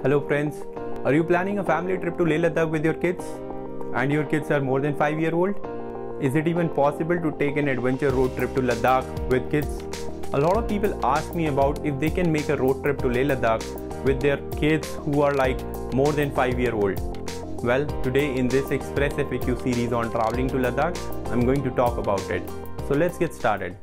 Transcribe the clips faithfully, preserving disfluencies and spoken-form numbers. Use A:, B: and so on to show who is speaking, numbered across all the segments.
A: Hello friends, are you planning a family trip to Leh Ladakh with your kids? And your kids are more than five year old? Is it even possible to take an adventure road trip to Ladakh with kids? A lot of people ask me about if they can make a road trip to Leh Ladakh with their kids who are like more than five year old. Well, today in this Express F A Q series on traveling to Ladakh, I'm going to talk about it. So let's get started.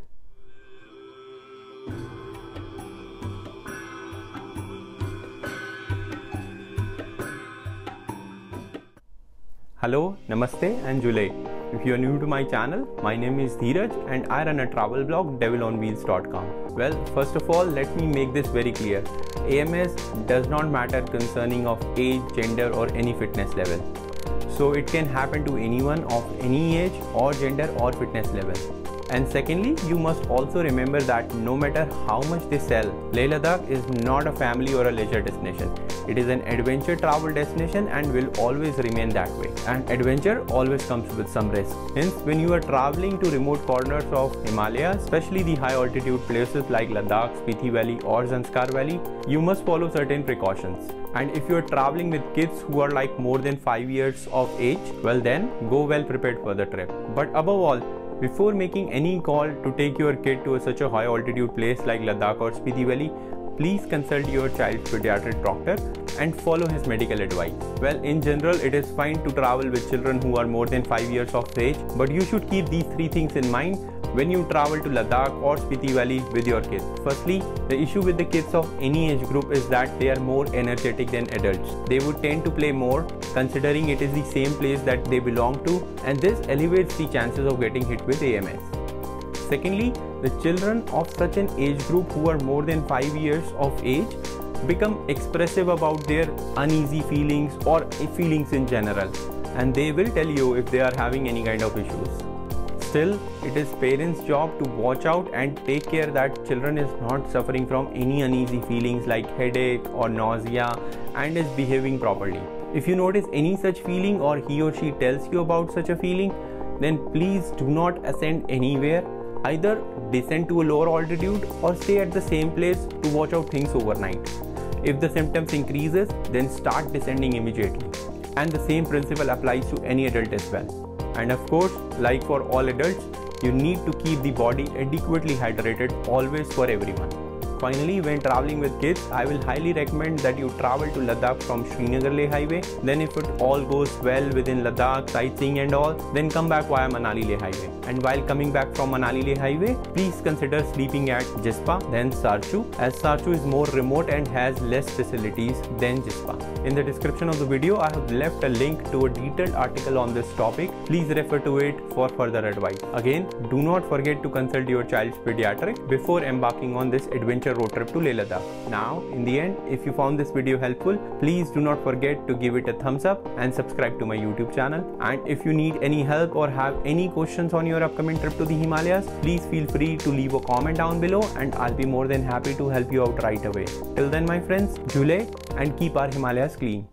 A: Hello, Namaste and Julay. If you are new to my channel, my name is Dheeraj and I run a travel blog devil on wheels dot com. Well, first of all, let me make this very clear. A M S does not matter concerning of age, gender or any fitness level. So it can happen to anyone of any age or gender or fitness level. And secondly, you must also remember that no matter how much they sell, Leh Ladakh is not a family or a leisure destination. It is an adventure travel destination and will always remain that way. And adventure always comes with some risk. Hence, when you are traveling to remote corners of Himalaya, especially the high altitude places like Ladakh, Spiti Valley or Zanskar Valley, you must follow certain precautions. And if you are traveling with kids who are like more than five years of age, well then, go well prepared for the trip. But above all, before making any call to take your kid to a, such a high altitude place like Ladakh or Spiti Valley, please consult your child's pediatric doctor and follow his medical advice. Well, in general, it is fine to travel with children who are more than five years of age, but you should keep these three things in mind when you travel to Ladakh or Spiti Valley with your kids. Firstly, the issue with the kids of any age group is that they are more energetic than adults. They would tend to play more, considering it is the same place that they belong to, and this elevates the chances of getting hit with A M S. Secondly, the children of such an age group who are more than five years of age become expressive about their uneasy feelings or feelings in general, and they will tell you if they are having any kind of issues. Still, it is parents' job to watch out and take care that children is not suffering from any uneasy feelings like headache or nausea and is behaving properly. If you notice any such feeling or he or she tells you about such a feeling, then please do not ascend anywhere. Either descend to a lower altitude or stay at the same place to watch out things overnight. If the symptoms increases, then start descending immediately. And the same principle applies to any adult as well. And of course, like for all adults, you need to keep the body adequately hydrated always for everyone. Finally, when traveling with kids, I will highly recommend that you travel to Ladakh from Srinagar Leh highway. Then if it all goes well within Ladakh, sightseeing and all, then come back via Manali Leh highway. And while coming back from Manali Leh highway, please consider sleeping at Jispa, then Sarchu, as Sarchu is more remote and has less facilities than Jispa. In the description of the video, I have left a link to a detailed article on this topic. Please refer to it for further advice. Again, do not forget to consult your child's pediatric before embarking on this adventure road trip to Leh Ladakh. Now, in the end, if you found this video helpful, please do not forget to give it a thumbs up and subscribe to my YouTube channel. And if you need any help or have any questions on your upcoming trip to the Himalayas, please feel free to leave a comment down below and I'll be more than happy to help you out right away. Till then, my friends, Julay and keep our Himalayas clean.